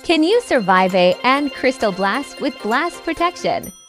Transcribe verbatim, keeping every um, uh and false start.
Can you survive a and crystal blast with blast protection?